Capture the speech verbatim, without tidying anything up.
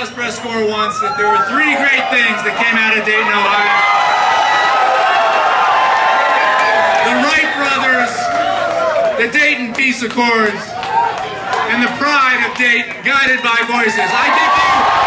Press Press Score once that there were three great things that came out of Dayton, Ohio. The Wright brothers, the Dayton Peace Accords, and the pride of Dayton, guided by voices. I give you